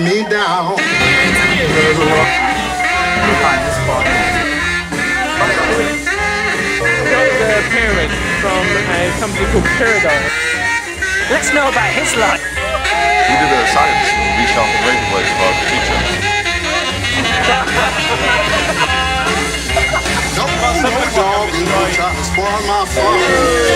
me down. The parent from a company called Paradise. Let's know about his life. He did a science reach out from radio waves about the teacher. Don't bust no dog and don't try to spoil my fun.